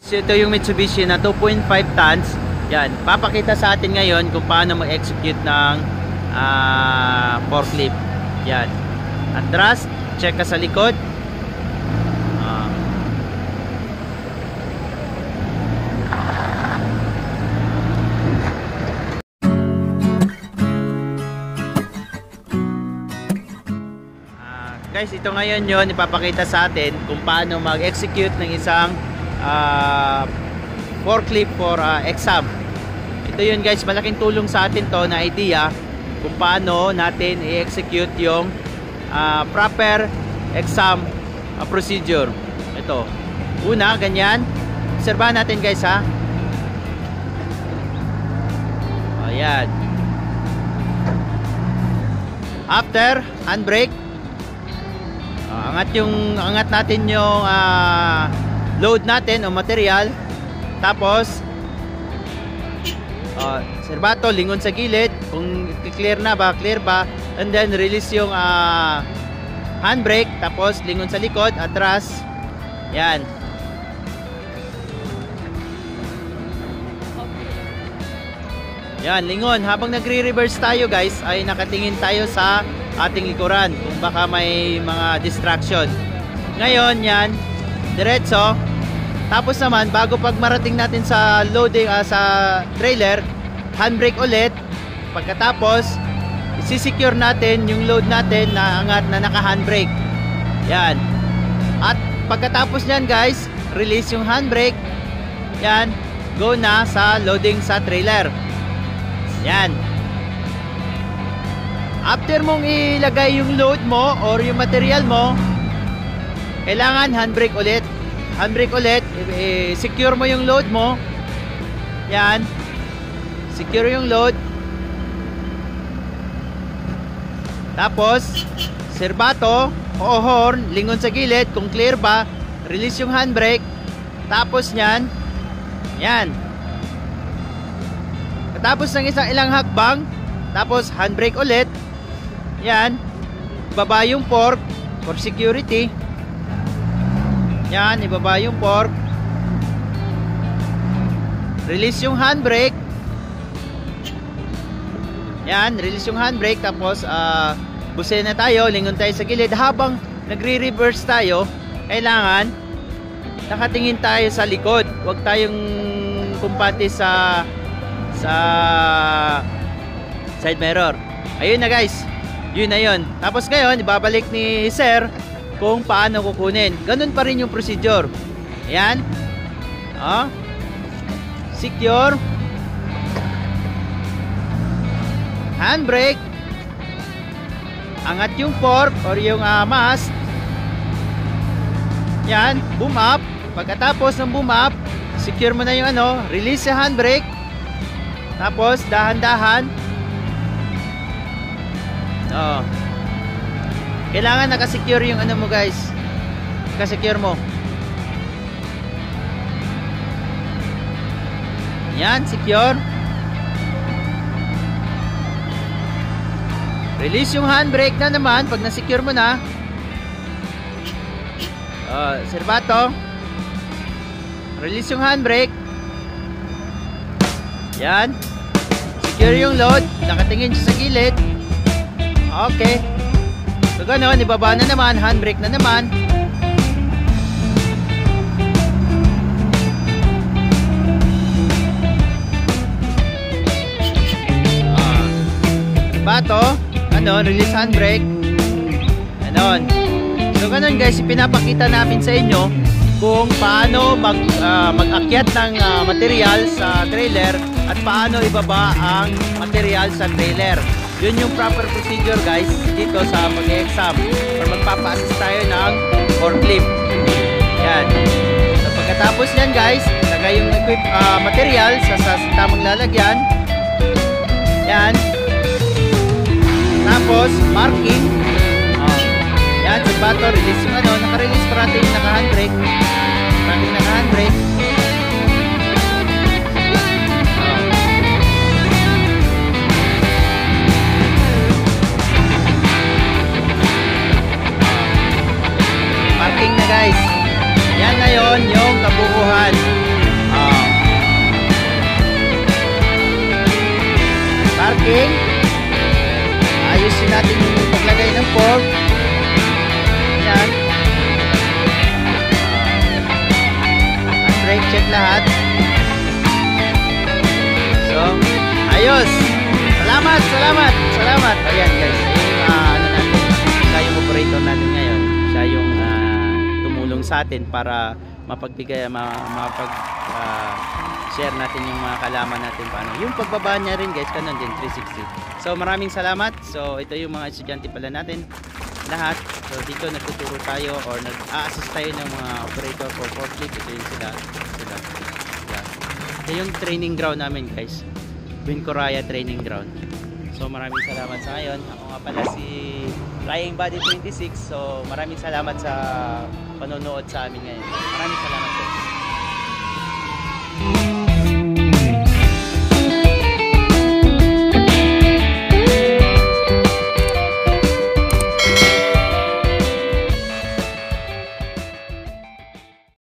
Ito yung Mitsubishi na 2.5 tons. Yan, papakita sa atin ngayon kung paano mag-execute ng forklift. Yan. Atras, check ka sa likod. Guys, ito ngayon yon ipapakita sa atin kung paano mag-execute ng isang forklift for exam. Ito yun guys, malaking tulong sa atin to na idea kung paano natin i-execute yung proper exam procedure. Ito. Una, ganyan. Obserbahan natin guys ha. Ayan. After, handbrake. Angat natin yung load natin o material. Tapos serbato, lingon sa gilid kung clear na ba, clear ba, and then release yung handbrake. Tapos lingon sa likod, atras. Yan. Yan, lingon. Habang nagre-reverse tayo guys, ay nakatingin tayo sa ating likuran kung baka may mga distraction. Ngayon yan, diretso. Tapos naman bago pag marating natin sa loading sa trailer, handbrake ulit. Pagkatapos isi-secure natin yung load natin na angat na naka-handbrake. Yan. At pagkatapos niyan guys, release yung handbrake. Yan, go na sa loading sa trailer. Yan. After mong ilagay yung load mo or yung material mo, kailangan handbrake ulit. Handbrake ulit, secure mo yung load mo. Yan. Secure yung load. Tapos, serbato o horn, lingon sa gilid kung clear ba, release yung handbrake. Tapos nyan, yan. Katapos ng ilang hakbang, tapos handbrake ulit. Yan, ibaba yung fork for security. Yan, ibaba yung fork. Release yung handbrake. Yan, release yung handbrake. Tapos busin na tayo, lingon tayo sa gilid. Habang nagre-reverse tayo, kailangan nakatingin tayo sa likod. Huwag tayong kumpante sa side mirror. Ayun na guys, yun na yun. Tapos ngayon, ibabalik ni sir kung paano kukunin. Ganun pa rin yung procedure. Ayan. Secure. Handbrake. Angat yung fork or yung mast. Yan. Boom up. Pagkatapos ng boom up, secure mo na yung release yung handbrake. Tapos, dahan-dahan. Kailangan nakasecure yung mo guys. Nakasecure mo. Yan, secure. Release yung handbrake na naman pag na-secure mo na. Serbato. Release yung handbrake. Yan. Secure yung load. Nakatingin siya sa gilid. Okay. So gano'n, ibaba na naman, handbrake na naman. Bato, release handbrake. Ganon. So gano'n guys, ipinapakita namin sa inyo kung paano mag-akyat ng material sa trailer at paano ibaba ang material sa trailer. Yun yung proper procedure guys dito sa pag-exam or magpapa-assist tayo ng forklift. Yan. So pagkatapos yan guys, lagay yung material sa tamang lalagyan. Yan. Tapos marking. Yan, serbato, release yung naka-release parating naka-handbrake. Parating naka-handbrake. Marking na guys. Yan na yon yung kabuuhan. parking. Ayusin natin yung paglagay ng fork. Yan. Brake check lahat. So, ayos. Salamat. Ayan guys, yung ano natin, siya yung operator natin ngayon. Siya yung tumulong sa atin para share natin yung mga kalaman natin paano. Yung pagbaba niya rin guys, kanon din 360. So maraming salamat. So ito yung mga estudyante pala natin lahat. So dito nagtuturo tayo or nag-a-assist tayo ng mga operator for forklift. Ito yung sila. Ito yung training ground namin guys, Bincoraya training ground. So maraming salamat sa ngayon. Ako nga pala si Flying Body 26. So maraming salamat sa panonood sa amin ngayon. Maraming salamat.